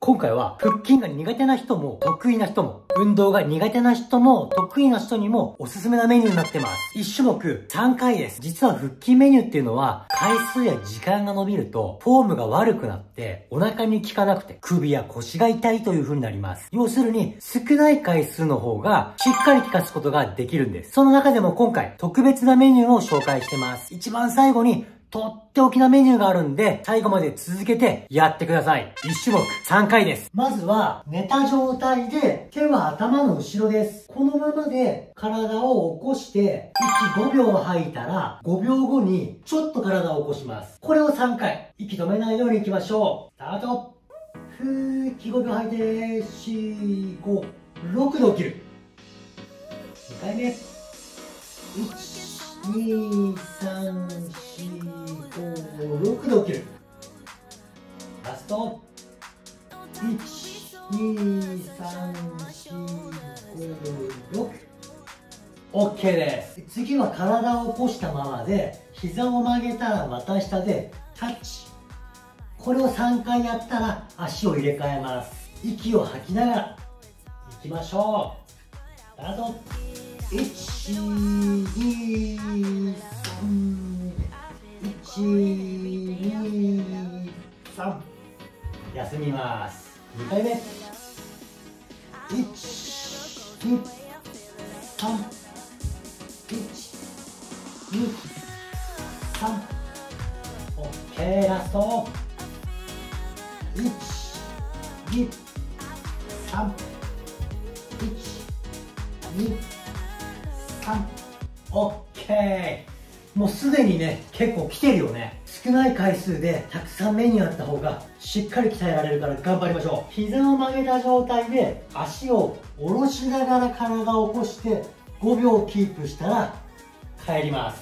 今回は腹筋が苦手な人も得意な人も、運動が苦手な人も得意な人にもおすすめなメニューになってます。1種目3回です。実は腹筋メニューっていうのは回数や時間が伸びるとフォームが悪くなってお腹に効かなくて首や腰が痛いという風になります。要するに少ない回数の方がしっかり効かすことができるんです。その中でも今回特別なメニューを紹介してます。一番最後にとっておきなメニューがあるんで、最後まで続けてやってください。1種目3回です。まずは、寝た状態で、手は頭の後ろです。このままで体を起こして、息5秒吐いたら、5秒後にちょっと体を起こします。これを3回。息止めないように行きましょう。スタート。ふー、息5秒吐いて、4、5、6度切る。2回目。1、2、3、4、5、6度切る。ラスト。1、2、3、4、5、6。OK です。次は体を起こしたままで、膝を曲げたら股下でタッチ。これを3回やったら足を入れ替えます。息を吐きながらいきましょう。スタート。1、2、3、1、2、3。休みます。2回目。1、2、3。1、2、3。OK、ラスト。1、2、3。1、2、3。OK。もうすでにね、結構来てるよね。少ない回数でたくさんメニューあった方がしっかり鍛えられるから頑張りましょう。膝を曲げた状態で足を下ろしながら体を起こして5秒キープしたら帰ります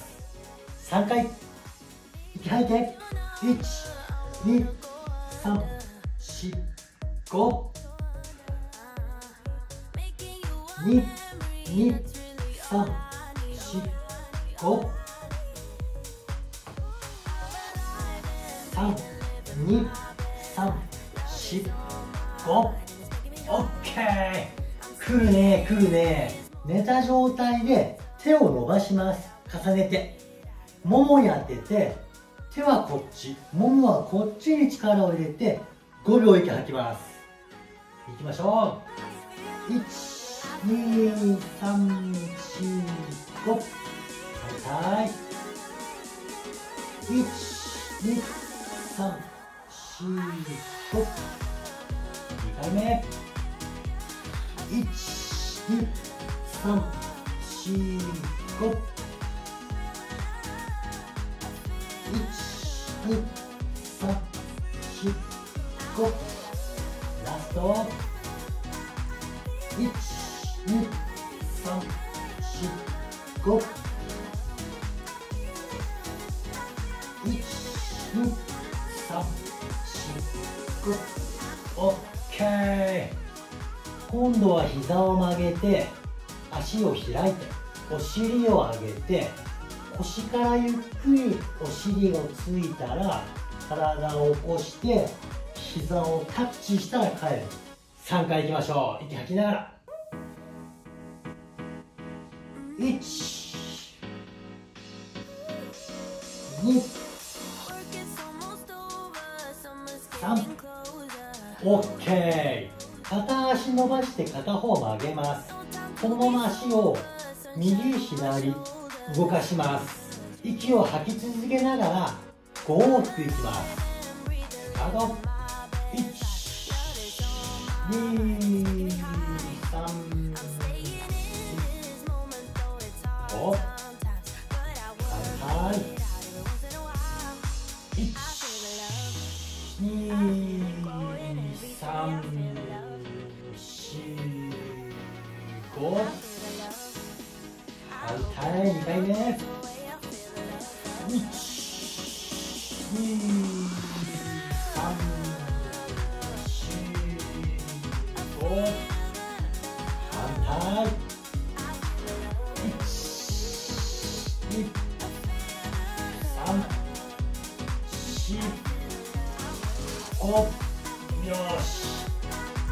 。3回。息吐いて。1、2、3、4、5。2、2、3、4、5。3、2、3、4、5。OK。来るね、来るね。寝た状態で手を伸ばします。重ねて。ももに当てて、手はこっち、ももはこっちに力を入れて、5秒息吐きます。いきましょう。1、2、3、4、5。はい。1、2、3、4、5。2回目。1、2、3、4、5。1、2、3、4、5。ラスト。1、2、3、4、5。1、2、3、4、5。OK。今度は膝を曲げて足を開いてお尻を上げて腰からゆっくりお尻がついたら体を起こして膝をタッチしたら帰る。3回いきましょう。息吐きながら。1、2、3。 OK。片足伸ばして片方曲げます。このまま足を右左動かします。息を吐き続けながら5往復いきます。スタート。1、2、3、5。はい。1、2、3、4、5。はい、2回目。1、2、3、4、5。反対。1、2、3、4、5。よし。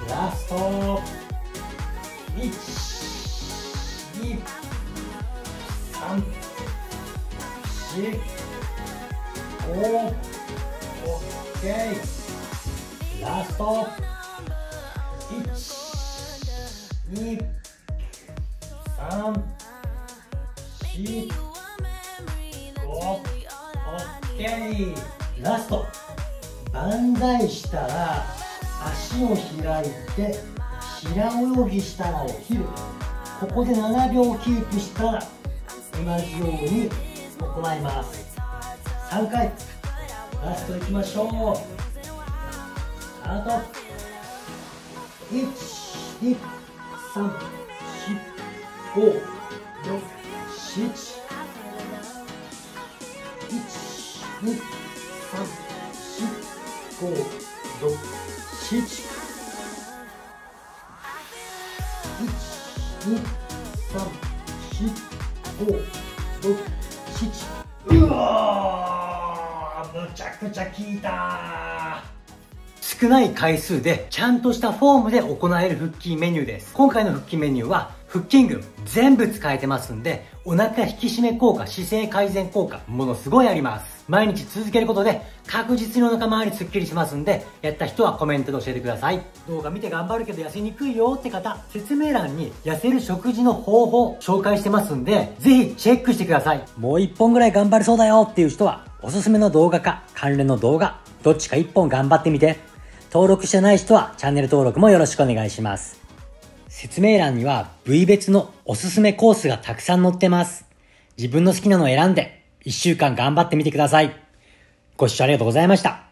ラスト。1、2、3、4、5、OK。ラスト。1、2、3、4、5、OK。ラスト。万歳したら足を開いて平泳ぎしたら起きる。ここで7秒キープしたら同じように行います。3回。ラストいきましょう。スタート。1、2、3、4、5、6、7、1、2、3、4、5、6、7、1、2、3、4、5、6、7。うわー、むちゃくちゃ効いたー。少ない回数でちゃんとしたフォームで行える腹筋メニューです。今回の腹筋メニューは腹筋群全部使えてますんで、お腹引き締め効果、姿勢改善効果、ものすごいあります。毎日続けることで確実にお腹周りすっきりしますんで、やった人はコメントで教えてください。動画見て頑張るけど痩せにくいよって方、説明欄に痩せる食事の方法紹介してますんで、ぜひチェックしてください。もう1本ぐらい頑張れそうだよっていう人は、おすすめの動画か関連の動画、どっちか1本頑張ってみて。登録してない人はチャンネル登録もよろしくお願いします。説明欄には部位別のおすすめコースがたくさん載ってます。自分の好きなのを選んで1週間頑張ってみてください。ご視聴ありがとうございました。